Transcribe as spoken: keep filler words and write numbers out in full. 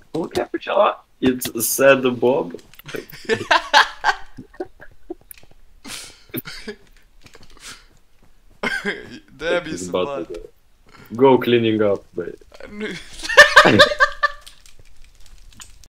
Okay, почала. It's said Bob. Де мій собак? Go cleaning up, babe. Ну...